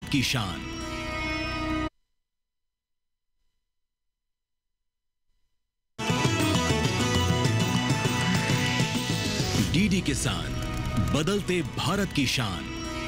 की शान। डीडी किसान, बदलते भारत की शान।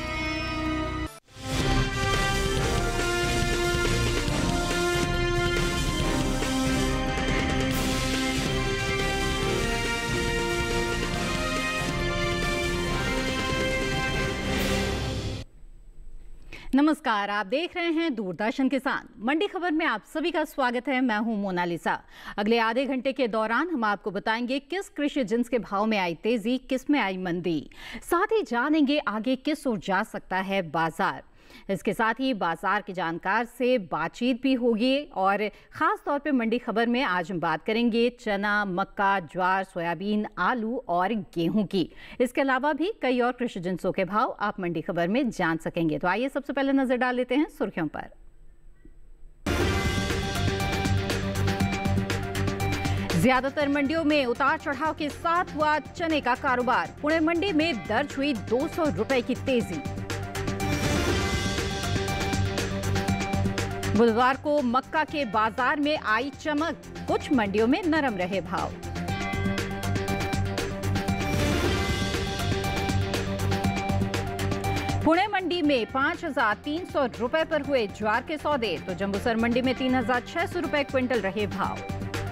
नमस्कार, आप देख रहे हैं दूरदर्शन किसान। मंडी खबर में आप सभी का स्वागत है। मैं हूं मोनालिसा। अगले आधे घंटे के दौरान हम आपको बताएंगे किस कृषि जिन्स के भाव में आई तेजी, किस में आई मंदी। साथ ही जानेंगे आगे किस ओर जा सकता है बाजार। इसके साथ ही बाजार के जानकार से बातचीत भी होगी और खास तौर पे मंडी खबर में आज हम बात करेंगे चना, मक्का, ज्वार, सोयाबीन, आलू और गेहूं की। इसके अलावा भी कई और कृषि जिन्सों के भाव आप मंडी खबर में जान सकेंगे। तो आइए सबसे पहले नजर डाल लेते हैं सुर्खियों पर। ज्यादातर मंडियों में उतार चढ़ाव के साथ हुआ चने का कारोबार। पुणे मंडी में दर्ज हुई 200 रुपए की तेजी। बुधवार को मक्का के बाजार में आई चमक, कुछ मंडियों में नरम रहे भाव। पुणे मंडी में 5,300 रुपए पर हुए ज्वार के सौदे, तो जंबूसर मंडी में 3,600 रुपए क्विंटल रहे भाव।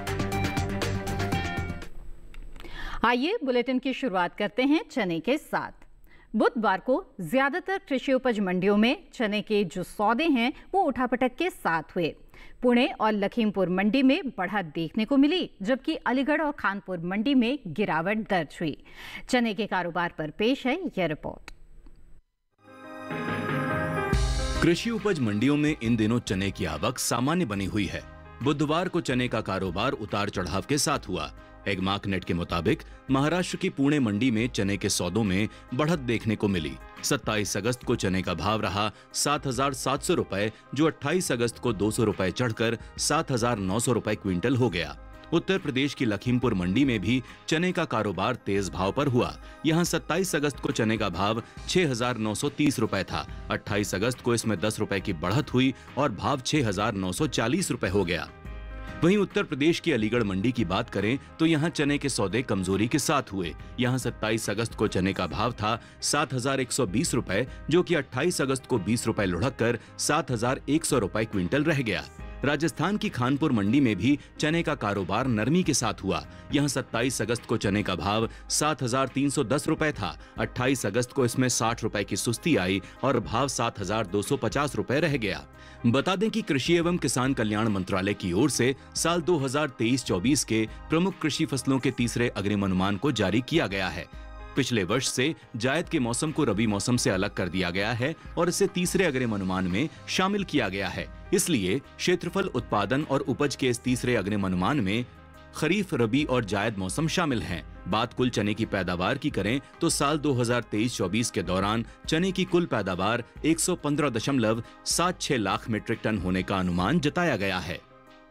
आइए बुलेटिन की शुरुआत करते हैं चने के साथ। बुधवार को ज्यादातर कृषि उपज मंडियों में चने के जो सौदे हैं वो उठापटक के साथ हुए। पुणे और लखीमपुर मंडी में बढ़त देखने को मिली, जबकि अलीगढ़ और कानपुर मंडी में गिरावट दर्ज हुई। चने के कारोबार पर पेश है यह रिपोर्ट। कृषि उपज मंडियों में इन दिनों चने की आवक सामान्य बनी हुई है। बुधवार को चने का कारोबार उतार चढ़ाव के साथ हुआ। एगमार्कनेट के मुताबिक महाराष्ट्र की पुणे मंडी में चने के सौदों में बढ़त देखने को मिली। 27 अगस्त को चने का भाव रहा 7,700 रुपए, जो 28 अगस्त को 200 रुपए चढ़कर 7,900 रुपए क्विंटल हो गया। उत्तर प्रदेश की लखीमपुर मंडी में भी चने का कारोबार तेज भाव पर हुआ। यहां 27 अगस्त को चने का भाव 6,930 रुपए था। 28 अगस्त को इसमें 10 रुपए की बढ़त हुई और भाव 6,940 रुपए हो गया। वहीं उत्तर प्रदेश की अलीगढ़ मंडी की बात करें तो यहां चने के सौदे कमजोरी के साथ हुए। यहां 27 अगस्त को चने का भाव था 7,120 रुपए, जो कि 28 अगस्त को 20 रुपए लुढ़क कर 7,100 रुपए क्विंटल रह गया। राजस्थान की खानपुर मंडी में भी चने का कारोबार नरमी के साथ हुआ। यहां 27 अगस्त को चने का भाव 7,310 रुपए था। 28 अगस्त को इसमें 60 रुपए की सुस्ती आई और भाव 7,250 रुपए रह गया। बता दें कि कृषि एवं किसान कल्याण मंत्रालय की ओर से साल 2023-24 के प्रमुख कृषि फसलों के तीसरे अग्रिम अनुमान को जारी किया गया है। पिछले वर्ष से जायद के मौसम को रबी मौसम से अलग कर दिया गया है और इसे तीसरे अग्रिम अनुमान में शामिल किया गया है। इसलिए क्षेत्रफल, उत्पादन और उपज के इस तीसरे अग्रिम अनुमान में खरीफ, रबी और जायद मौसम शामिल हैं। बात कुल चने की पैदावार की करें तो साल 2023-24 के दौरान चने की कुल पैदावार 115.76 लाख मीट्रिक टन होने का अनुमान जताया गया है।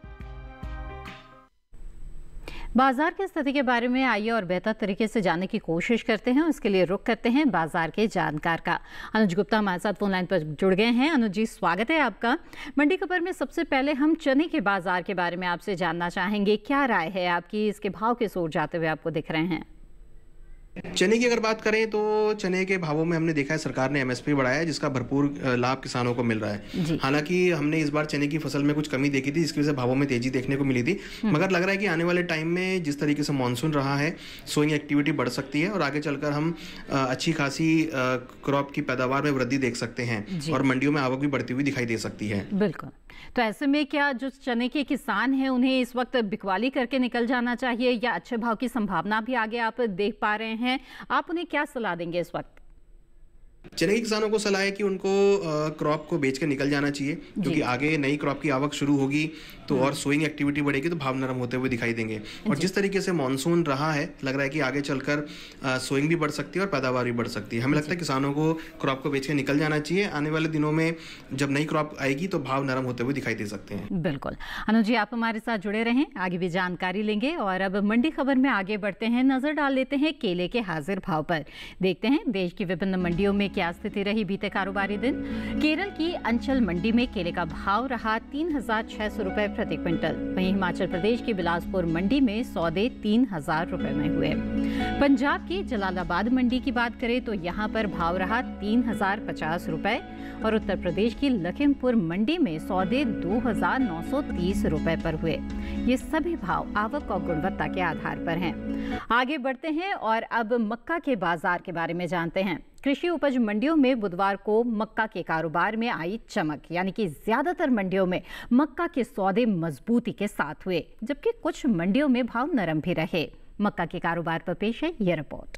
बाजार की स्थिति के बारे में आइए और बेहतर तरीके से जानने की कोशिश करते हैं। उसके लिए रुख करते हैं बाजार के जानकार का। अनुज गुप्ता हमारे साथ फोन लाइन पर जुड़ गए हैं। अनुज जी, स्वागत है आपका। मंडी खबर में सबसे पहले हम चने के बाजार के बारे में आपसे जानना चाहेंगे। क्या राय है आपकी, इसके भाव किस ओर जाते हुए आपको दिख रहे हैं? चने की अगर बात करें तो चने के भावों में हमने देखा है सरकार ने एमएसपी बढ़ाया है, जिसका भरपूर लाभ किसानों को मिल रहा है। हालांकि हमने इस बार चने की फसल में कुछ कमी देखी थी, जिसकी वजह से भावों में तेजी देखने को मिली थी। मगर लग रहा है कि आने वाले टाइम में जिस तरीके से मानसून रहा है, सोइंग एक्टिविटी बढ़ सकती है और आगे चलकर हम अच्छी खासी क्रॉप की पैदावार में वृद्धि देख सकते हैं और मंडियों में आवक भी बढ़ती हुई दिखाई दे सकती है। बिल्कुल। तो ऐसे में क्या जो चने के किसान हैं उन्हें इस वक्त बिकवाली करके निकल जाना चाहिए या अच्छे भाव की संभावना भी आगे आप देख पा रहे हैं? आप उन्हें क्या सलाह देंगे इस वक्त? चने के किसानों को सलाह है कि उनको क्रॉप को बेच के निकल जाना चाहिए, क्योंकि आगे नई क्रॉप की आवक शुरू होगी तो और सोइंग एक्टिविटी बढ़ेगी तो भाव नरम होते हुए दिखाई देंगे। और जिस तरीके से मानसून रहा है, लग रहा है कि आगे चलकर सोइंग भी बढ़ सकती है और पैदावार भी बढ़ सकती है। हमें लगता है किसानों को क्रॉप को बेच के निकल जाना चाहिए। आने वाले दिनों में जब नई क्रॉप आएगी तो भाव नरम होते हुए दिखाई दे सकते हैं। बिल्कुल। अनुज जी, आप हमारे साथ जुड़े रहें, आगे भी जानकारी लेंगे। और अब मंडी खबर में आगे बढ़ते हैं, नजर डाल लेते हैं केले के हाजिर भाव पर। देखते हैं देश की विभिन्न मंडियों में में क्या स्थिति रही बीते कारोबारी दिन? केरल की अंचल मंडी में केले का भाव रहा 3,600 रुपए प्रति क्विंटल। वहीं हिमाचल प्रदेश की बिलासपुर मंडी में सौदे 3,000 रुपए में हुए। पंजाब की जलालाबाद मंडी की बात करें तो यहाँ पर भाव रहा 3,050 रुपए और उत्तर प्रदेश की लखीमपुर मंडी में सौदे 2,930 रुपए पर हुए। ये सभी भाव आवक और गुणवत्ता के आधार पर हैं। आगे बढ़ते हैं और अब मक्का के बाजार के बारे में जानते हैं। कृषि उपज मंडियों में बुधवार को मक्का के कारोबार में आई चमक, यानी कि ज्यादातर मंडियों में मक्का के सौदे मजबूती के साथ हुए, जबकि कुछ मंडियों में भाव नरम भी रहे। मक्का के कारोबार पर पेश है ये रिपोर्ट।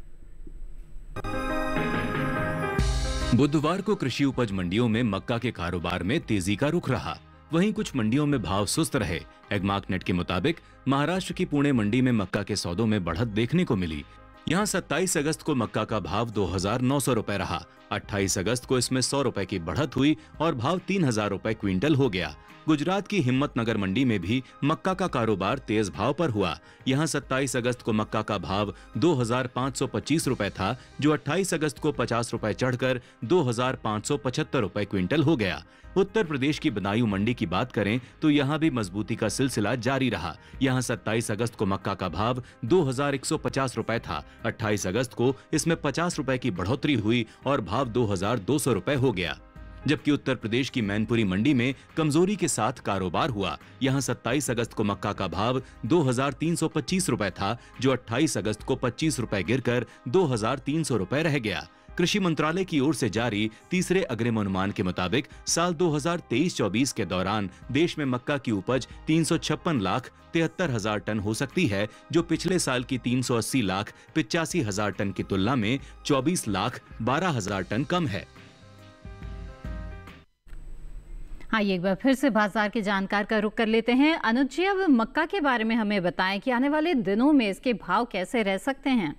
बुधवार को कृषि उपज मंडियों में मक्का के कारोबार में तेजी का रुख रहा। वहीं कुछ मंडियों में भाव सुस्त रहे। एगमार्कनेट के मुताबिक महाराष्ट्र की पुणे मंडी में मक्का के सौदों में बढ़त देखने को मिली। यहाँ 27 अगस्त को मक्का का भाव 2,900 रुपए रहा। 28 अगस्त को इसमें 100 रुपए की बढ़त हुई और भाव 3,000 रुपए क्विंटल हो गया। गुजरात की हिम्मतनगर मंडी में भी मक्का का कारोबार तेज भाव पर हुआ। यहाँ 27 अगस्त को मक्का का भाव 2,525 रुपए था, जो 28 अगस्त को 50 रुपए चढ़कर 2,575 रुपए क्विंटल हो गया। उत्तर प्रदेश की बदायूं मंडी की बात करें तो यहाँ भी मजबूती का सिलसिला जारी रहा। यहाँ 27 अगस्त को मक्का का भाव 2,150 रुपए था। 28 अगस्त को इसमें 50 रुपए की बढ़ोतरी हुई और भाव 2,200 रुपए हो गया। जबकि उत्तर प्रदेश की मैनपुरी मंडी में कमजोरी के साथ कारोबार हुआ। यहाँ 27 अगस्त को मक्का का भाव 2,325 रुपए था, जो 28 अगस्त को 25 रुपए गिरकर 2,300 रुपए रह गया। कृषि मंत्रालय की ओर से जारी तीसरे अग्रिम अनुमान के मुताबिक साल 2023-24 के दौरान देश में मक्का की उपज 356,73,000 टन हो सकती है, जो पिछले साल की 380,85,000 टन की तुलना में 24,12,000 टन कम है। आइए एक बार फिर से बाजार के जानकार का रुख कर लेते हैं। अनुज जी, अब मक्का के बारे में हमें बताएं कि आने वाले दिनों में इसके भाव कैसे रह सकते हैं?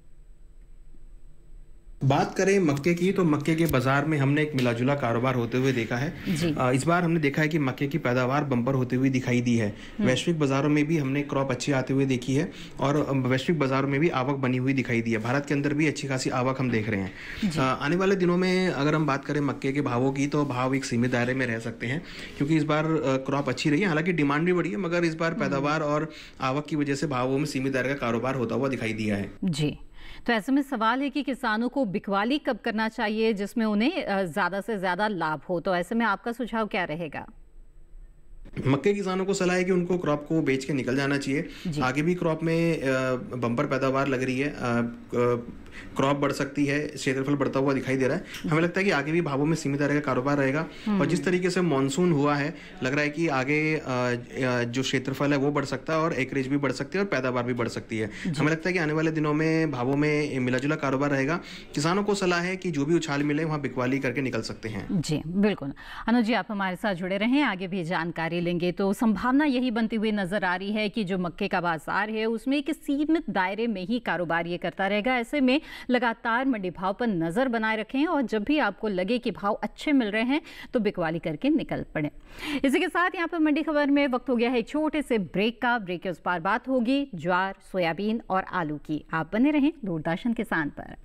बात करें मक्के की तो मक्के के बाजार में हमने एक मिलाजुला कारोबार होते हुए देखा है। इस बार हमने देखा है कि मक्के की पैदावार बम्पर होते हुए दिखाई दी है। वैश्विक बाजारों में भी हमने क्रॉप अच्छी आते हुए देखी है और वैश्विक बाजारों में भी आवक बनी हुई दिखाई दी है। भारत के अंदर भी अच्छी खासी आवक हम देख रहे हैं। आने वाले दिनों में अगर हम बात करें मक्के के भावों की तो भाव एक सीमित दायरे में रह सकते हैं, क्योंकि इस बार क्रॉप अच्छी रही है। हालांकि डिमांड भी बढ़ी है, मगर इस बार पैदावार और आवक की वजह से भावों में सीमित दायरे का कारोबार होता हुआ दिखाई दिया है। जी, तो ऐसे में सवाल है कि किसानों को बिकवाली कब करना चाहिए जिसमें उन्हें ज्यादा से ज्यादा लाभ हो, तो ऐसे में आपका सुझाव क्या रहेगा? मक्के किसानों को सलाह है कि उनको क्रॉप को बेच के निकल जाना चाहिए। आगे भी क्रॉप में बम्पर पैदावार लग रही है, क्रॉप बढ़ सकती है, क्षेत्रफल बढ़ता हुआ दिखाई दे रहा है। हमें लगता है कि आगे भी भावों में सीमित दायरे का कारोबार रहेगा और जिस तरीके से मॉनसून हुआ है, लग रहा है कि आगे जो क्षेत्रफल है वो बढ़ सकता है और एकरेज भी बढ़ सकती है और पैदावार भी बढ़ सकती है। हमें लगता है कि आने वाले दिनों में भावों में मिलाजुला कारोबार रहेगा। किसानों को सलाह है कि जो भी उछाल मिले वहाँ बिकवाली करके निकल सकते हैं। जी बिल्कुल। अनुज जी, आप हमारे साथ जुड़े रहें, आगे भी जानकारी लेंगे। तो संभावना यही बनती हुई नजर आ रही है कि जो मक्के का बाजार है उसमें एक सीमित दायरे में ही कारोबार ये करता रहेगा। ऐसे में लगातार मंडी भाव पर नजर बनाए रखें और जब भी आपको लगे कि भाव अच्छे मिल रहे हैं तो बिकवाली करके निकल पड़े। इसी के साथ यहाँ पर मंडी खबर में वक्त हो गया है एक छोटे से ब्रेक का। ब्रेक के उस पार बात होगी ज्वार, सोयाबीन और आलू की। आप बने रहें दूरदर्शन किसान पर।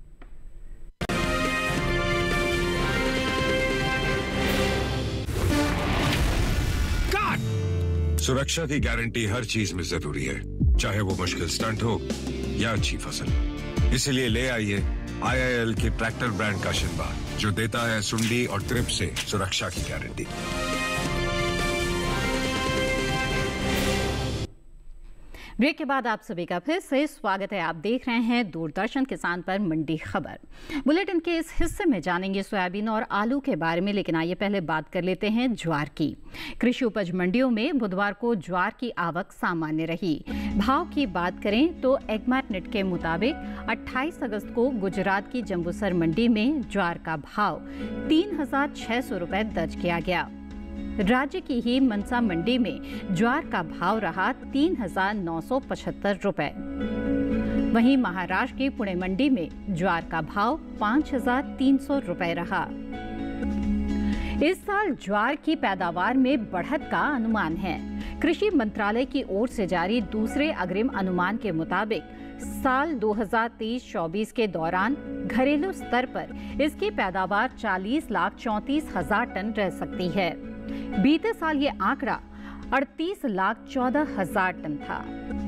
सुरक्षा की गारंटी हर चीज में जरूरी है, चाहे वो मुश्किल स्टंट हो या अच्छी फसल। इसलिए ले आइए IIL के ट्रैक्टर ब्रांड का शिनबा, जो देता है सुंडी और ट्रिप से सुरक्षा की गारंटी। ब्रेक के बाद आप सभी का फिर से स्वागत है। आप देख रहे हैं दूरदर्शन किसान पर मंडी खबर। बुलेटिन के इस हिस्से में जानेंगे सोयाबीन और आलू के बारे में, लेकिन आइए पहले बात कर लेते हैं ज्वार की। कृषि उपज मंडियों में बुधवार को ज्वार की आवक सामान्य रही। भाव की बात करें तो एगमार्कनेट के मुताबिक 28 अगस्त को गुजरात की जंबूसर मंडी में ज्वार का भाव 3,600 रुपए दर्ज किया गया। राज्य की ही मनसा मंडी में ज्वार का भाव रहा 3,975 रुपए। वहीं महाराष्ट्र की पुणे मंडी में ज्वार का भाव 5,300 रुपए रहा। इस साल ज्वार की पैदावार में बढ़त का अनुमान है। कृषि मंत्रालय की ओर से जारी दूसरे अग्रिम अनुमान के मुताबिक साल 2023-24 के दौरान घरेलू स्तर पर इसकी पैदावार 40,34,000 टन रह सकती है। बीते साल ये आंकड़ा 38,14,000 टन था।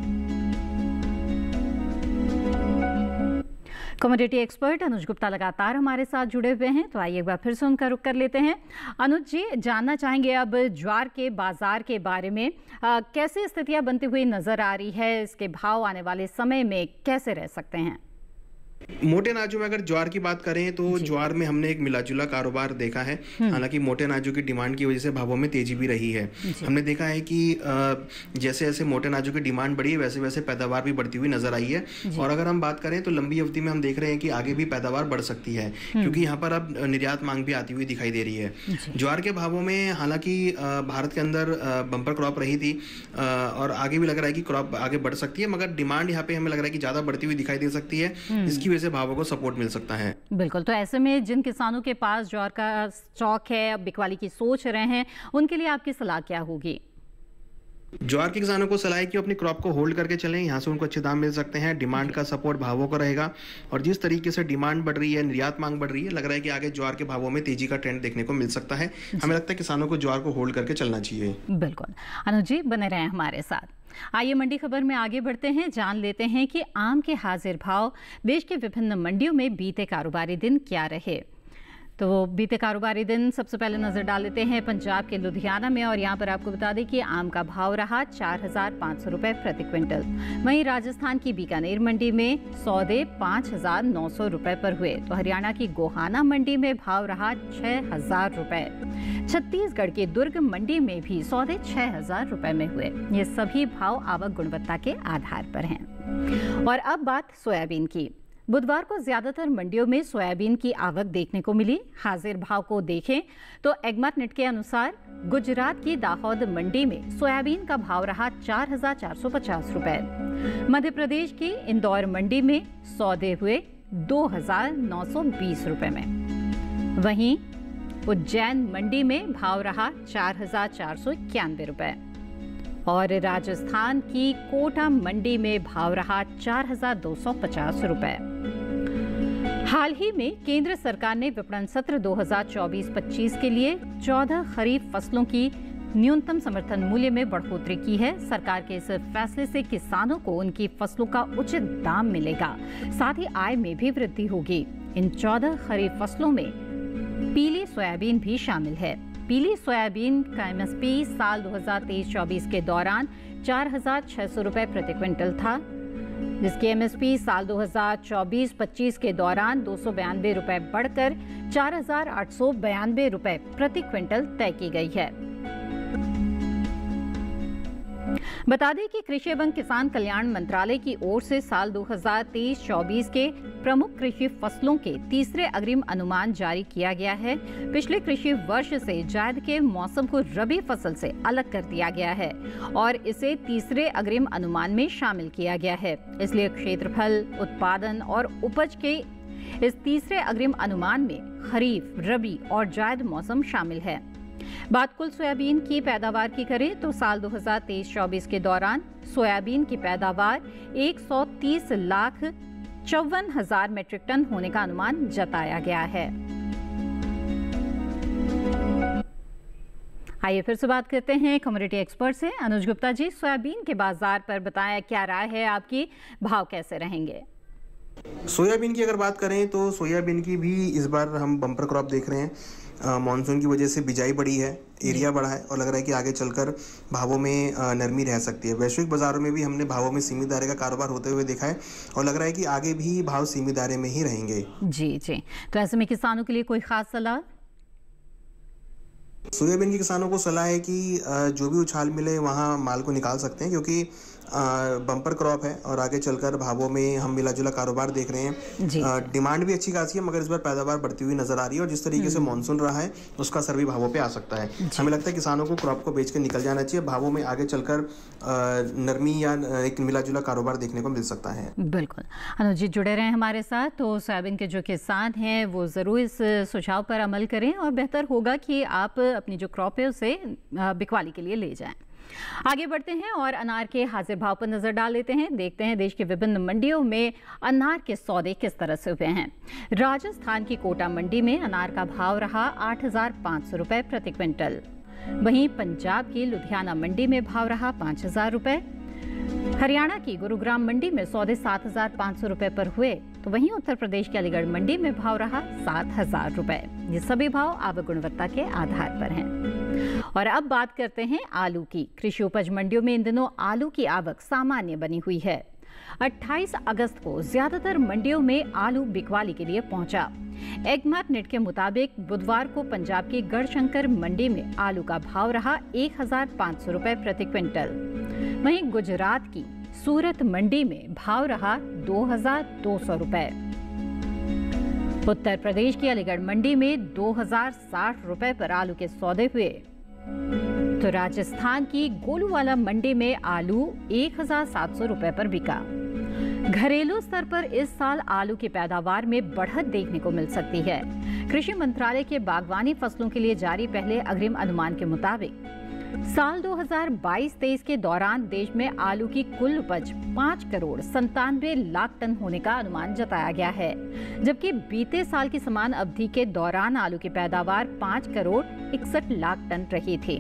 कमोडिटी एक्सपर्ट अनुज गुप्ता लगातार हमारे साथ जुड़े हुए हैं, तो आइए एक बार फिर से उनका रुख कर लेते हैं। अनुज जी, जानना चाहेंगे अब ज्वार के बाजार के बारे में, कैसी स्थितियां बनती हुई नजर आ रही है, इसके भाव आने वाले समय में कैसे रह सकते हैं? मोटे अनाजों में अगर ज्वार की बात करें तो ज्वार में हमने एक मिलाजुला कारोबार देखा है। हालांकि मोटे अनाजों की डिमांड की वजह से भावों में तेजी भी रही है। हमने देखा है कि जैसे जैसे मोटे अनाजों की डिमांड बढ़ी वैसे वैसे पैदावार भी बढ़ती हुई नजर आई है। और अगर हम बात करें तो लंबी अवधि में हम देख रहे हैं कि आगे भी पैदावार बढ़ सकती है, क्योंकि यहाँ पर अब निर्यात मांग भी आती हुई दिखाई दे रही है। ज्वार के भावों में हालांकि भारत के अंदर बम्पर क्रॉप रही थी और आगे भी लग रहा है कि क्रॉप आगे बढ़ सकती है, मगर डिमांड यहाँ पे हमें लग रहा है कि ज्यादा बढ़ती हुई दिखाई दे सकती है, इसकी वजह से भावों को सपोर्ट मिल सकता है। बिल्कुल, तो ऐसे में जिन किसानों के पास ज्वार का स्टॉक है, बिकवाली की सोच रहे हैं, उनके लिए आपकी सलाह क्या होगी? ज्वार के किसानों को सलाह है कि अपनी क्रॉप को होल्ड करके चलें, यहाँ से उनको अच्छे दाम मिल सकते हैं। डिमांड का सपोर्ट भावों को रहेगा और जिस तरीके से डिमांड बढ़ रही है, निर्यात मांग बढ़ रही है, लग रहा है कि आगे ज्वार के भावों में तेजी का ट्रेंड देखने को मिल सकता है। हमें लगता है किसानों को ज्वार को होल्ड करके चलना चाहिए। बिल्कुल, अनुज जी बने रहें हमारे साथ। आइए मंडी खबर में आगे बढ़ते हैं, जान लेते हैं कि आम के हाजिर भाव देश के विभिन्न मंडियों में बीते कारोबारी दिन क्या रहे। तो बीते कारोबारी दिन सबसे पहले नजर डाल लेते हैं पंजाब के लुधियाना में, और यहाँ पर आपको बता दें कि आम का भाव रहा 4,500 रुपए प्रति क्विंटल। वहीं राजस्थान की बीकानेर मंडी में सौदे 5,900 रुपए पर हुए, तो हरियाणा की गोहाना मंडी में भाव रहा 6,000 रुपए। छत्तीसगढ़ के दुर्ग मंडी में भी सौदे 6,000 रुपए में हुए। ये सभी भाव आवक गुणवत्ता के आधार पर हैं। और अब बात सोयाबीन की। बुधवार को ज्यादातर मंडियों में सोयाबीन की आवक देखने को मिली। हाजिर भाव को देखें तो एग्मार्क नेट के अनुसार गुजरात की दाहोद मंडी में सोयाबीन का भाव रहा 4,450 रुपए। मध्य प्रदेश की इंदौर मंडी में सौदे हुए 2,920 रुपए में। वहीं उज्जैन मंडी में भाव रहा 4,491 रुपए और राजस्थान की कोटा मंडी में भाव रहा 4,250 रुपए। हाल ही में केंद्र सरकार ने विपणन सत्र 2024-25 के लिए 14 खरीफ फसलों की न्यूनतम समर्थन मूल्य में बढ़ोतरी की है। सरकार के इस फैसले से किसानों को उनकी फसलों का उचित दाम मिलेगा, साथ ही आय में भी वृद्धि होगी। इन 14 खरीफ फसलों में पीली सोयाबीन भी शामिल है। पीली सोयाबीन का एमएसपी साल 2023-24 के दौरान 4,600 रुपए प्रति क्विंटल था, जिसकी एमएसपी साल 2024-25 के दौरान 292 रुपए बढ़कर 4,892 रुपए प्रति क्विंटल तय की गई है। बता दें कि कृषि एवं किसान कल्याण मंत्रालय की ओर से साल 2023-24 के प्रमुख कृषि फसलों के तीसरे अग्रिम अनुमान जारी किया गया है। पिछले कृषि वर्ष से जायद के मौसम को रबी फसल से अलग कर दिया गया है और इसे तीसरे अग्रिम अनुमान में शामिल किया गया है। इसलिए क्षेत्रफल, उत्पादन और उपज के इस तीसरे अग्रिम अनुमान में खरीफ, रबी और जायद मौसम शामिल है। बात कुल सोयाबीन की पैदावार की करें तो साल 2023-24 के दौरान सोयाबीन की पैदावार 130,54,000 मीट्रिक टन होने का अनुमान जताया गया है। आइए फिर से बात करते हैं कमोडिटी एक्सपर्ट से। अनुज गुप्ता जी, सोयाबीन के बाजार पर बताया, क्या राय है आपकी, भाव कैसे रहेंगे? सोयाबीन की अगर बात करें तो सोयाबीन की भी इस बार हम बम्पर क्रॉप देख रहे हैं। मानसून की वजह से बिजाई बढ़ी है, एरिया बढ़ा है और लग रहा है कि आगे चलकर भावों में नरमी रह सकती है। वैश्विक बाजारों में भी हमने भावों में सीमित दायरे का कारोबार होते हुए देखा है और लग रहा है कि आगे भी भाव सीमित दायरे में ही रहेंगे। जी जी, तो ऐसे में किसानों के लिए कोई खास सलाह? सोयाबीन के किसानों को सलाह है कि जो भी उछाल मिले वहाँ माल को निकाल सकते हैं, क्योंकि बम्पर क्रॉप है और आगे चलकर भावों में हम मिला जुला कारोबार देख रहे हैं। डिमांड भी अच्छी खासी है, मगर इस बार पैदावार बढ़ती हुई नजर आ रही है और जिस तरीके से मानसून रहा है उसका असर भी भावों पे आ सकता है। हमें लगता है किसानों को क्रॉप को बेच के निकल जाना चाहिए। भावों में आगे चलकर नरमी या एक मिला जुला कारोबार देखने को मिल सकता है। बिल्कुल, अनुज जी जुड़े रहे हमारे साथ। तो सोयाबीन के जो किसान हैं वो जरूर इस सुझाव पर अमल करें और बेहतर होगा कि आप अपनी जो क्रॉप है उसे बिकवाली के लिए ले जाएं। आगे बढ़ते हैं और अनार के हाजिर भाव पर नजर डाल लेते हैं। देखते हैं देश के विभिन्न मंडियों में अनार के सौदे किस तरह से हुए हैं। राजस्थान की कोटा मंडी में अनार का भाव रहा 8,500 रुपए प्रति क्विंटल। वहीं पंजाब की लुधियाना मंडी में भाव रहा 5,000 रुपए। हरियाणा की गुरुग्राम मंडी में सौदे 7,500 रुपए पर हुए, तो वहीं उत्तर प्रदेश की अलीगढ़ मंडी में भाव रहा 7,000 रुपए। ये सभी भाव आवक गुणवत्ता के आधार पर हैं। और अब बात करते हैं आलू की। कृषि उपज मंडियों में इन दिनों आलू की आवक सामान्य बनी हुई है। 28 अगस्त को ज्यादातर मंडियों में आलू बिकवाली के लिए पहुंचा। एगमार्क नेट के मुताबिक बुधवार को पंजाब की गढ़शंकर मंडी में आलू का भाव रहा 1,500 रुपए प्रति क्विंटल। वहीं गुजरात की सूरत मंडी में भाव रहा 2,200 रुपए। उत्तर प्रदेश की अलीगढ़ मंडी में 2,060 रुपए पर आलू के सौदे हुए, तो राजस्थान की गोलूवाला मंडी में आलू 1,700 रुपए पर बिका। घरेलू स्तर पर इस साल आलू की पैदावार में बढ़त देखने को मिल सकती है। कृषि मंत्रालय के बागवानी फसलों के लिए जारी पहले अग्रिम अनुमान के मुताबिक साल 2022-23 के दौरान देश में आलू की कुल उपज 5,97,00,000 टन होने का अनुमान जताया गया है, जबकि बीते साल की समान अवधि के दौरान आलू की पैदावार 5,61,00,000 टन रही थी।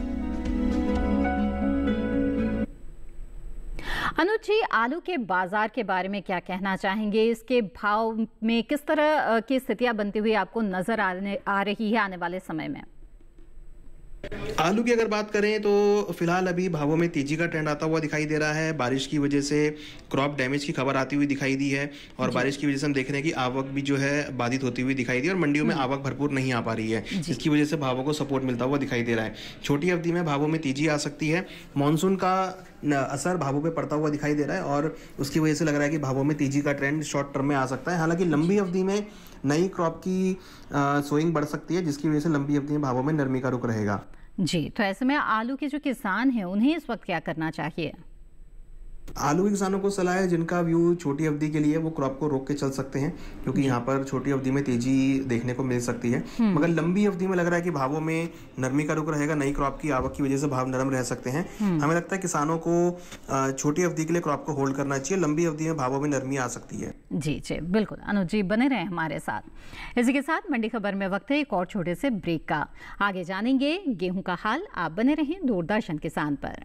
अनुज जी, आलू के बाजार के बारे में क्या कहना चाहेंगे? इसके भाव में किस तरह की स्थितियां बनती हुई आपको नजर आ रही है आने वाले समय में? आलू की अगर बात करें तो फिलहाल अभी भावों में तेजी का ट्रेंड आता हुआ दिखाई दे रहा है। बारिश की वजह से क्रॉप डैमेज की खबर आती हुई दिखाई दी है और बारिश की वजह से हम देख रहे हैं कि आवक भी जो है बाधित होती हुई दिखाई दी और मंडियों में आवक भरपूर नहीं आ पा रही है, जिसकी वजह से भावों को सपोर्ट मिलता हुआ दिखाई दे रहा है। छोटी अवधि में भावों में तेजी आ सकती है। मानसून का असर भावों पे पड़ता हुआ दिखाई दे रहा है और उसकी वजह से लग रहा है कि भावों में तेजी का ट्रेंड शॉर्ट टर्म में आ सकता है। हालांकि लंबी अवधि में नई क्रॉप की सोइंग बढ़ सकती है, जिसकी वजह से लंबी अवधि में भावों में नरमी का रुख रहेगा। जी, तो ऐसे में आलू के जो किसान हैं उन्हें इस वक्त क्या करना चाहिए? आलू के किसानों को सलाह है जिनका व्यू छोटी अवधि के लिए वो क्रॉप को रोक के चल सकते हैं, क्योंकि यहाँ पर छोटी अवधि में तेजी देखने को मिल सकती है। मगर लंबी अवधि में लग रहा है कि भावों में नरमी का रुख रहेगा। नई क्रॉप की आवक की वजह से भाव नरम रह सकते हैं। हमें लगता है किसानों को छोटी अवधि के लिए क्रॉप को होल्ड करना चाहिए। लंबी अवधि में भावों में नरमी आ सकती है। जी जी बिल्कुल। अनुज जी बने रहे हमारे साथ। इसी के साथ मंडी खबर में वक्त है एक और छोटे से ब्रेक का। आगे जानेंगे गेहूं का हाल। आप बने रहें दूरदर्शन किसान पर।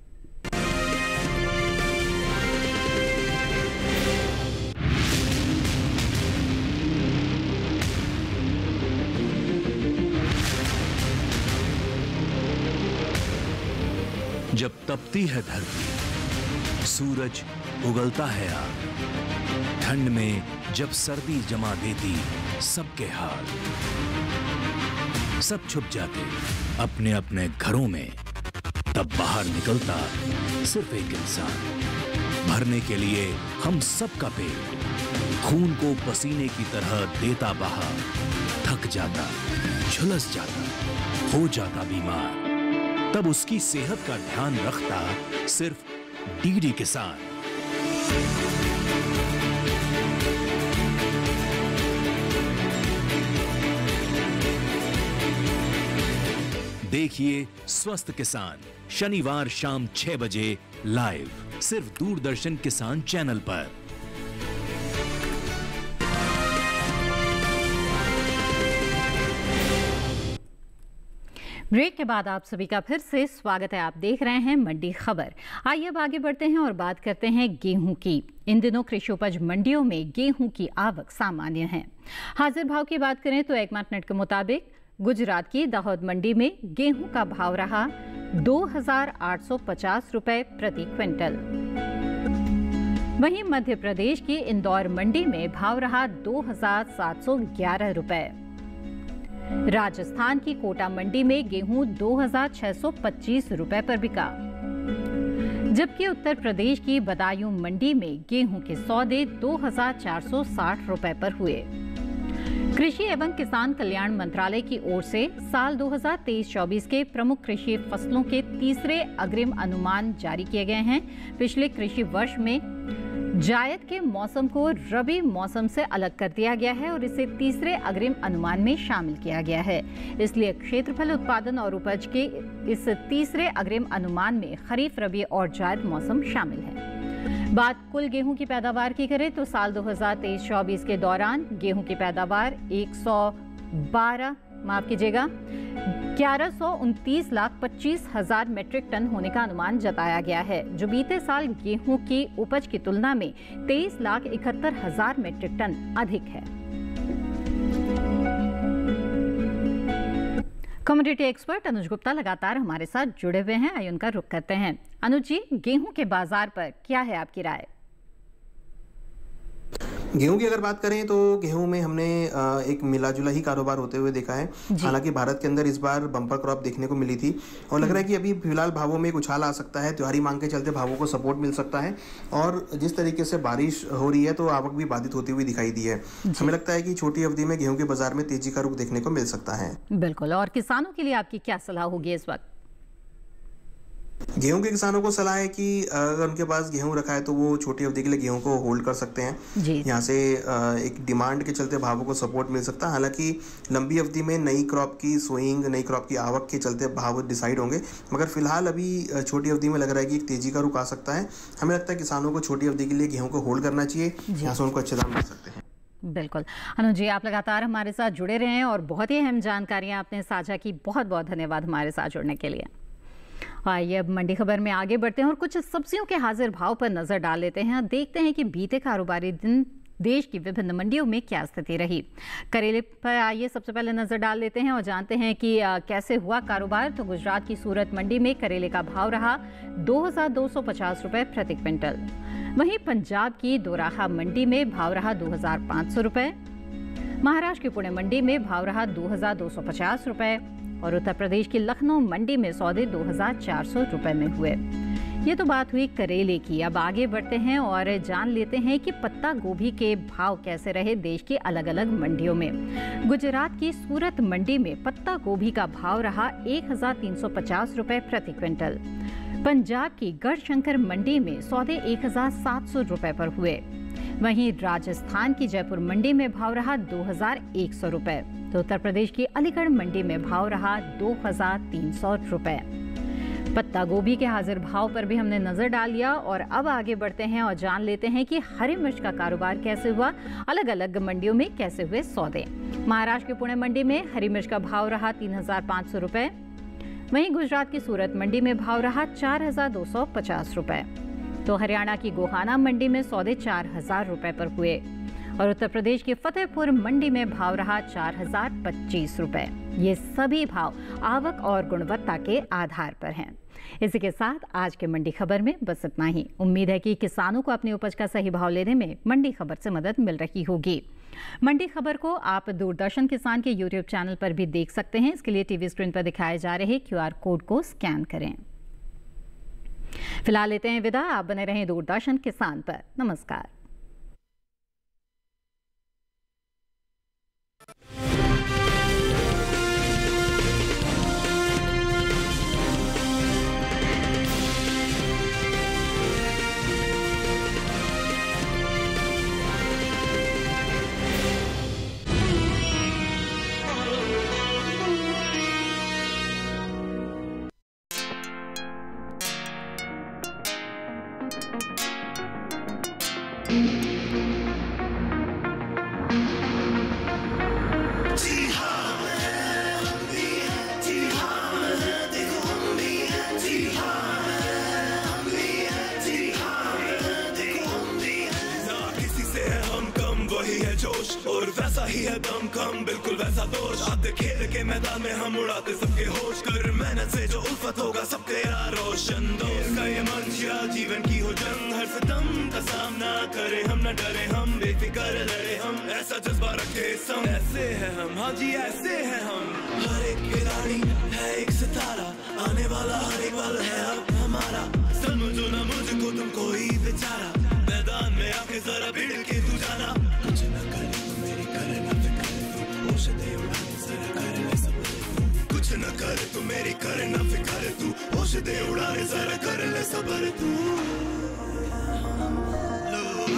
जब तपती है धरती, सूरज उगलता है आग, ठंड में जब सर्दी जमा देती सबके हाल, सब छुप जाते अपने अपने घरों में, तब बाहर निकलता सिर्फ एक इंसान, भरने के लिए हम सबका पेट, खून को पसीने की तरह देता बहा, थक जाता, झुलस जाता, हो जाता बीमार, तब उसकी सेहत का ध्यान रखता सिर्फ डीडी किसान। देखिए स्वस्थ किसान शनिवार शाम 6 बजे लाइव सिर्फ दूरदर्शन किसान चैनल पर। ब्रेक के बाद आप सभी का फिर से स्वागत है। आप देख रहे हैं मंडी खबर। आइए अब आगे बढ़ते हैं और बात करते हैं गेहूं की। इन दिनों कृषि उपज मंडियों में गेहूं की आवक सामान्य है। हाजिर भाव की बात करें तो एगमार्क नेट के मुताबिक गुजरात की दाहोद मंडी में गेहूं का भाव रहा 2,850 रुपए प्रति क्विंटल। वहीं मध्य प्रदेश की इंदौर मंडी में भाव रहा 2,711 रुपए। राजस्थान की कोटा मंडी में गेहूं 2,625 रुपए पर बिका, जबकि उत्तर प्रदेश की बदायूं मंडी में गेहूं के सौदे 2,460 रुपए पर हुए। कृषि एवं किसान कल्याण मंत्रालय की ओर से साल 2023-24 के प्रमुख कृषि फसलों के तीसरे अग्रिम अनुमान जारी किए गए हैं। पिछले कृषि वर्ष में जायद के मौसम को रबी मौसम से अलग कर दिया गया है और इसे तीसरे अग्रिम अनुमान में शामिल किया गया है। इसलिए क्षेत्रफल, उत्पादन और उपज के इस तीसरे अग्रिम अनुमान में खरीफ, रबी और जायद मौसम शामिल है। बात कुल गेहूं की पैदावार की करें तो साल 2023-24 के दौरान गेहूं की पैदावार 11,29,25,000 मीट्रिक टन होने का अनुमान जताया गया है, जो बीते साल गेहूं की उपज की तुलना में 23,71,000 मीट्रिक टन अधिक है। कमोडिटी एक्सपर्ट अनुज गुप्ता लगातार हमारे साथ जुड़े हुए हैं। आइए उनका रुख करते हैं। अनुज जी, गेहूं के बाजार पर क्या है आपकी राय? गेहूं की अगर बात करें तो गेहूं में हमने एक मिलाजुला ही कारोबार होते हुए देखा है। हालांकि भारत के अंदर इस बार बम्पर क्रॉप देखने को मिली थी और लग रहा है कि अभी फिलहाल भावों में एक उछाल आ सकता है। त्योहारी मांग के चलते भावों को सपोर्ट मिल सकता है और जिस तरीके से बारिश हो रही है तो आवक भी बाधित होती हुई दिखाई दी है। हमें लगता है कि छोटी अवधि में गेहूं के बाजार में तेजी का रुख देखने को मिल सकता है। बिल्कुल। और किसानों के लिए आपकी क्या सलाह होगी इस वक्त? गेहूं के किसानों को सलाह है कि अगर उनके पास गेहूं रखा है तो वो छोटी अवधि के लिए गेहूं को होल्ड कर सकते हैं। यहाँ से एक डिमांड के चलते भावों को सपोर्ट मिल सकता है। हालांकि लंबी अवधि में नई क्रॉप की सोइंग, नई क्रॉप की आवक के चलते भाव डिसाइड होंगे, मगर फिलहाल अभी छोटी अवधि में लग रहा है कि एक तेजी का रुख आ सकता है। हमें लगता है किसानों को छोटी अवधि के लिए गेहूं को होल्ड करना चाहिए, यहाँ से उनको अच्छे दाम मिल सकते हैं। बिल्कुल। अनुज जी, आप लगातार हमारे साथ जुड़े रहे हैं और बहुत ही अहम जानकारियां आपने साझा की। बहुत बहुत धन्यवाद हमारे साथ जुड़ने के लिए। आइए अब मंडी खबर में आगे बढ़ते हैं और कुछ सब्जियों के हाजिर भाव पर नजर डाल लेते हैं। देखते हैं कि बीते कारोबारी दिन देश की विभिन्न मंडियों में क्या स्थिति रही। करेले पर आइए सबसे पहले नजर डाल लेते हैं और जानते हैं कि कैसे हुआ कारोबार। तो गुजरात की सूरत मंडी में करेले का भाव रहा 2,250 रुपए प्रति क्विंटल। वहीं पंजाब की दोराहा मंडी में भाव रहा 2,500 रुपए। महाराष्ट्र की पुणे मंडी में भाव रहा 2,250 रुपए और उत्तर प्रदेश की लखनऊ मंडी में सौदे 2,400 रुपए में हुए। ये तो बात हुई करेले की। अब आगे बढ़ते हैं और जान लेते हैं कि पत्ता गोभी के भाव कैसे रहे देश की अलग अलग मंडियों में। गुजरात की सूरत मंडी में पत्ता गोभी का भाव रहा 1,350 रुपए प्रति क्विंटल। पंजाब की गढ़शंकर मंडी में सौदे 1,700 रुपए पर हुए। वहीं राजस्थान की जयपुर मंडी में भाव रहा 2,100 रुपए। तो उत्तर प्रदेश की अलीगढ़ मंडी में भाव रहा 2,300 रुपए। पत्ता गोभी के हाजिर भाव पर भी हमने नजर डाल लिया और अब आगे बढ़ते हैं और जान लेते हैं कि हरी मिर्च का कारोबार कैसे हुआ, अलग अलग मंडियों में कैसे हुए सौदे। महाराष्ट्र की पुणे मंडी में हरी मिर्च का भाव रहा 3,500 रुपए। वहीं गुजरात की सूरत मंडी में भाव रहा 4,250 रुपए। तो हरियाणा की गोहाना मंडी में सौदे 4,000 रुपए पर हुए और उत्तर प्रदेश की फतेहपुर मंडी में भाव रहा 4,025 रुपए। ये सभी भाव आवक और गुणवत्ता के आधार पर हैं। इसी के साथ आज के मंडी खबर में बस इतना ही। उम्मीद है कि किसानों को अपनी उपज का सही भाव लेने में मंडी खबर से मदद मिल रही होगी। मंडी खबर को आप दूरदर्शन किसान के यूट्यूब चैनल पर भी देख सकते हैं। इसके लिए टीवी स्क्रीन पर दिखाए जा रहे QR कोड को स्कैन करें। फिलहाल लेते हैं विदा। आप बने रहें दूरदर्शन किसान पर। नमस्कार। और वैसा ही है दम कम, बिल्कुल वैसा दोष। आते खेल के मैदान में हम उड़ाते सबके होश। कर मेहनत से जो उल्फत होगा सबके यार रोशन। दोस्त का ये मंच या जीवन की हो जंग, हर सितम का सामना करे हम, न डरे हम, बेफिक्र लड़े हम, ऐसा जज्बा रखे संग। ऐसे है हम, हाँ जी ऐसे है हम। हर एक खिलाड़ी है एक सितारा, आने वाला हर एक पल है अब हमारा। समझो ना मुझको तुम कोई बेचारा, मैदान में आके जरा भिड़ के तू जाना। कुछ न करे तो मेरी करे ना फिक्र तू, होश दे उड़ाने जरा कर ले सबर तू। कुछ न करे तो मेरी करे ना फिक्र तू, होश दे उड़ाने जरा कर ले सबर तू।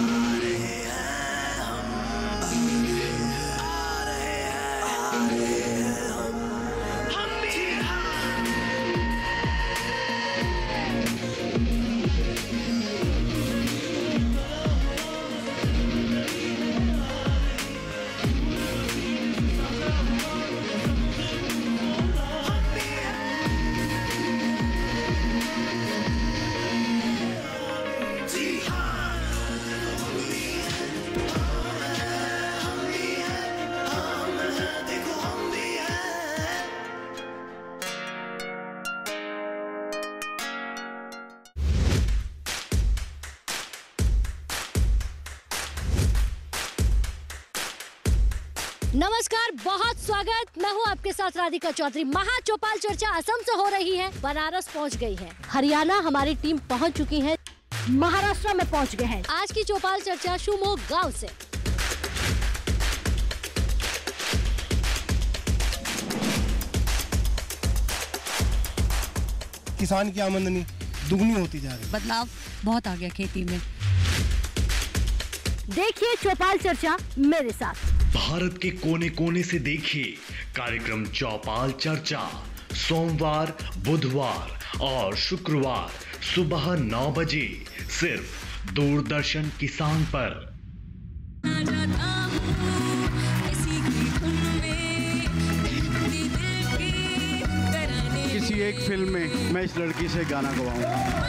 नमस्कार, बहुत स्वागत। मैं हूँ आपके साथ राधिका चौधरी। महा चौपाल चर्चा असम से हो रही है, बनारस पहुँच गई है, हरियाणा हमारी टीम पहुँच चुकी है, महाराष्ट्र में पहुँच गए हैं। आज की चौपाल चर्चा शिवमोगा गांव से। किसान की आमदनी दुगनी होती जा रही है। बदलाव बहुत आ गया खेती में। देखिए चौपाल चर्चा मेरे साथ। भारत के कोने कोने से देखिए कार्यक्रम चौपाल चर्चा सोमवार, बुधवार और शुक्रवार सुबह 9 बजे सिर्फ दूरदर्शन किसान पर। किसी एक फिल्म में मैं इस लड़की से गाना गवाऊंगा।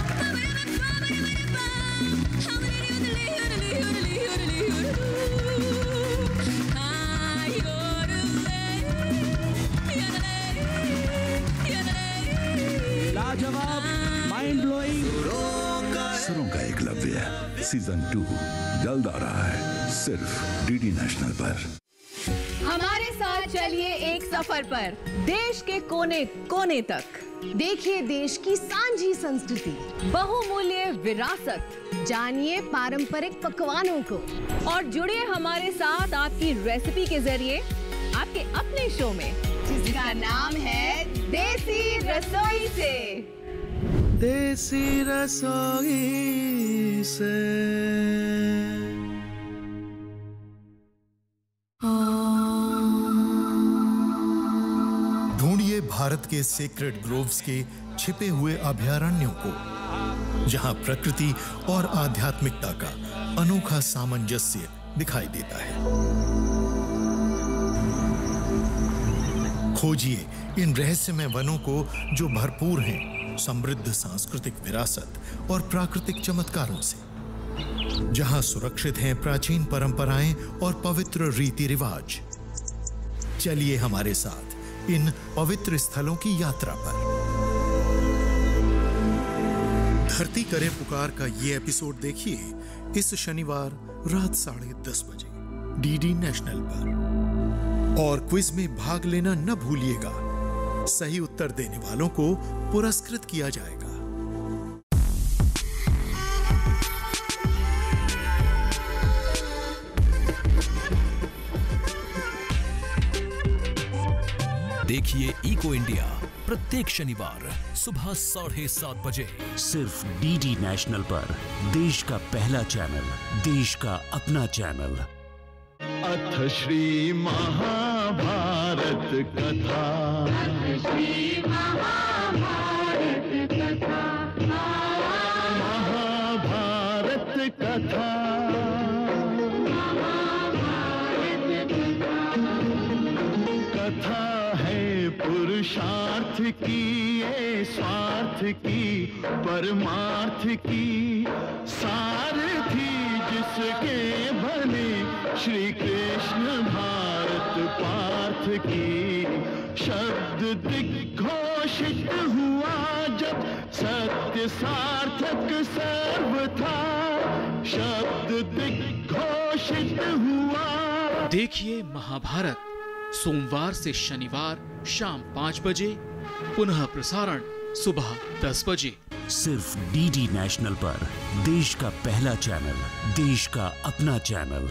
लाजवाब, माइंड ब्लोइंग। सुरों का एकलव्य सीजन 2 जल्द आ रहा है सिर्फ डीडी नेशनल पर। हमारे साथ चलिए एक सफर पर देश के कोने कोने तक। देखिए देश की सांझी संस्कृति, बहुमूल्य विरासत, जानिए पारंपरिक पकवानों को और जुड़िए हमारे साथ आपकी रेसिपी के जरिए आपके अपने शो में, जिसका नाम है देसी रसोई से। देसी रसोई से। ढूंढिए भारत के सेक्रेड ग्रोव्स के छिपे हुए अभयारण्यों को, जहां प्रकृति और आध्यात्मिकता का अनोखा सामंजस्य दिखाई देता है। खोजिए इन रहस्यमय वनों को जो भरपूर हैं समृद्ध सांस्कृतिक विरासत और प्राकृतिक चमत्कारों से, जहां सुरक्षित हैं प्राचीन परंपराएं और पवित्र रीति रिवाज। चलिए हमारे साथ इन पवित्र स्थलों की यात्रा पर। धरती करे पुकार का ये एपिसोड देखिए इस शनिवार रात 10:30 बजे डीडी नेशनल पर। और क्विज में भाग लेना न भूलिएगा, सही उत्तर देने वालों को पुरस्कृत किया जाएगा। देखिए इको इंडिया प्रत्येक शनिवार सुबह 7:30 बजे सिर्फ डीडी नेशनल पर। देश का पहला चैनल, देश का अपना चैनल। अथ श्री महाभारत कथा। श्री महाभारत कथा। महाभारत कथा। कथा है पुरुषार्थ की, ये स्वार्थ की, परमार्थ की, सारथी जिसके बने श्री कृष्ण भारत पार्थ की। शब्द दिग्घोषित हुआ जब सत्य सार्थक सर्वथा। शब्द दिग्घोषित हुआ। देखिए महाभारत सोमवार से शनिवार शाम 5 बजे, पुनः प्रसारण सुबह 10 बजे सिर्फ डीडी नेशनल पर। देश का पहला चैनल, देश का अपना चैनल।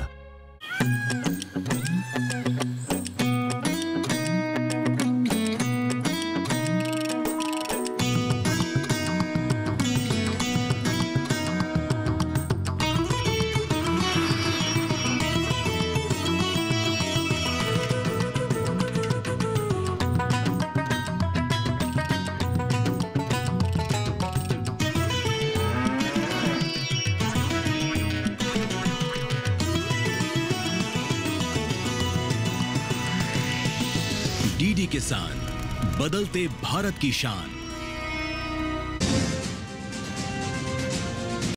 डीडी किसान, बदलते भारत की शान।